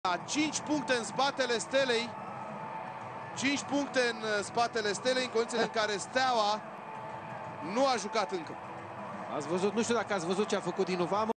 5 puncte în spatele Stelei. 5 puncte în spatele Stelei, în condițiile în care Steaua nu a jucat încă. Ați văzut, nu știu dacă ați văzut ce a făcut Dinu Vamă.